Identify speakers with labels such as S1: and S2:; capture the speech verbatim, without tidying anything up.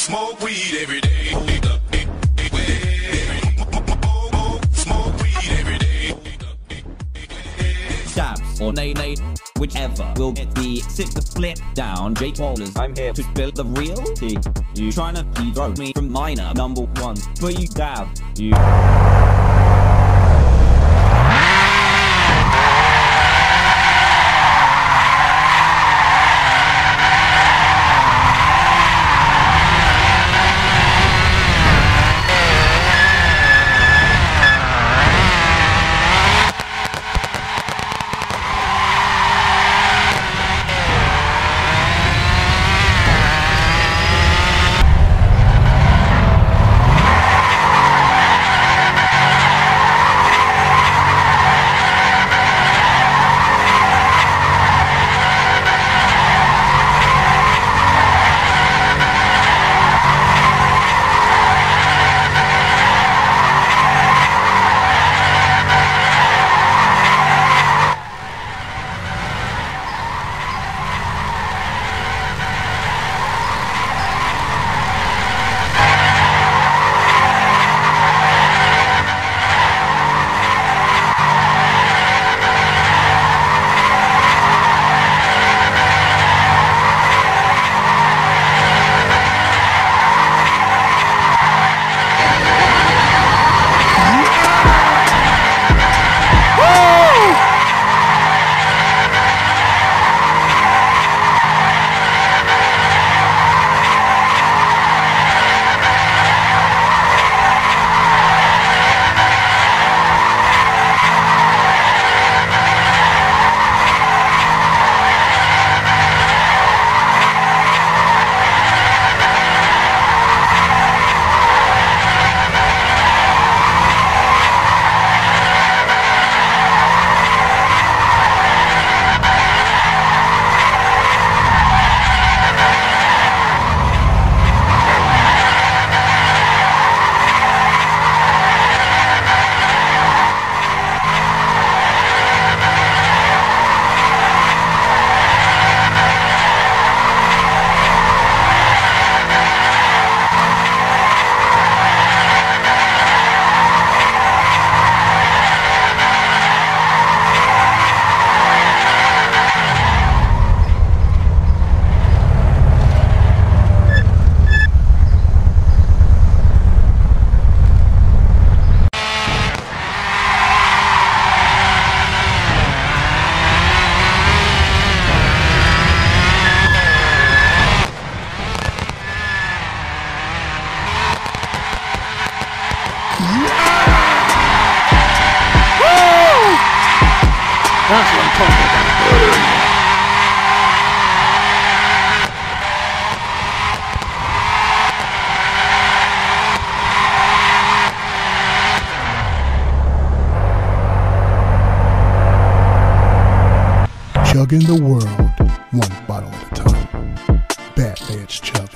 S1: Smoke weed every day. Smoke weed every day.
S2: Dabs or nay nay, whichever will get the sit the flip down. Jake Wallace, I'm here to spill the real tea. You tryna dethrone me from minor number one, but you dab, you.
S3: That's what I'm talking about.
S4: Chugging the world, one bottle at a time. Bad Edge Chug.